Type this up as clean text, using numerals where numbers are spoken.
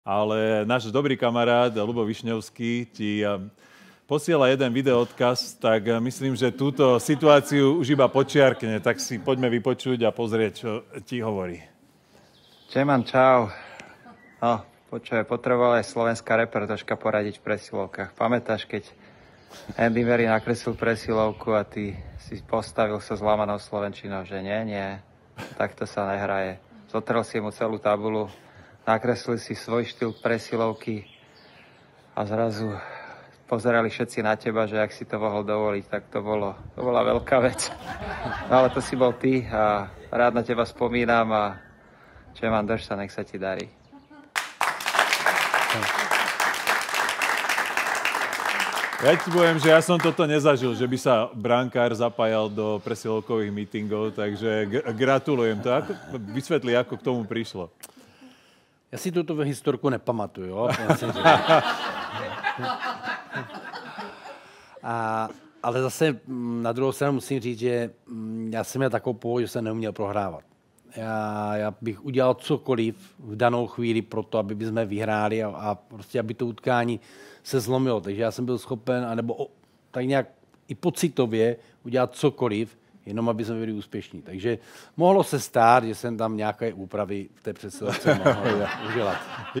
Ale náš dobrý kamarát Ľubo Višňovský ti posiela jeden videoodkaz, tak myslím, že túto situáciu už iba počiarkne, tak si poďme vypočuť a pozrieť, čo ti hovorí. Čeman, čau. No, potrebovala aj slovenská reper troška poradiť v presilovkách. Pamätáš, keď Andy Murray nakreslil presilovku a ty si postavil sa zlamanou slovenčinou, že nie, takto sa nehraje. Zotrel si mu celú tabulu, nakreslil si svoj štýl presilovky a zrazu pozerali všetci na teba, že ak si to mohol dovoliť, tak to bola veľká vec. No ale to si bol ty a rád na teba spomínam a Čeman, drž sa, nech sa ti darí. Ja ti poviem, že ja som toto nezažil, že by sa brankár zapájal do presilovkových meetingov, takže gratulujem. To vysvetli, ako k tomu prišlo. Já si tuto historku nepamatuju, jo? Ale zase na druhou stranu musím říct, že já jsem měl takovou pohodu, že jsem neuměl prohrávat. Já bych udělal cokoliv v danou chvíli pro to, aby jsme vyhráli a prostě, aby to utkání se zlomilo. Takže já jsem byl schopen, anebo tak nějak i pocitově udělat cokoliv, jenom aby jsme byli úspěšní. Takže mohlo se stát, že jsem tam nějaké úpravy v té přesilovce mohl udělat.